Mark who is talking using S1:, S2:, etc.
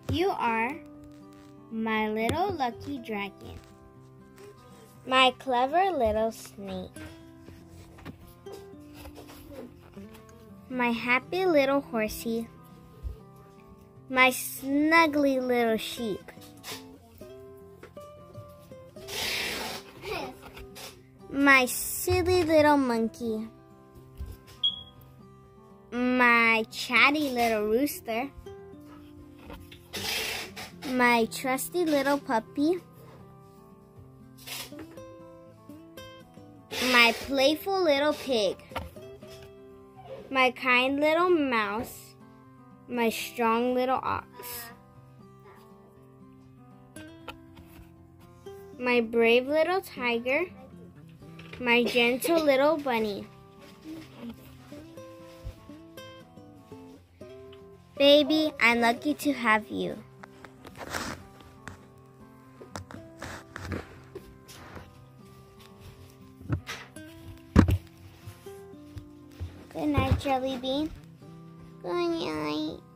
S1: You are my little lucky dragon, my clever little snake, my happy little horsey, my snuggly little sheep, my silly little monkey, my chatty little rooster, my trusty little puppy, my playful little pig, my kind little mouse, my strong little ox, my brave little tiger, my gentle little bunny. Baby, I'm lucky to have you. Good night, Jelly Bean. Good night.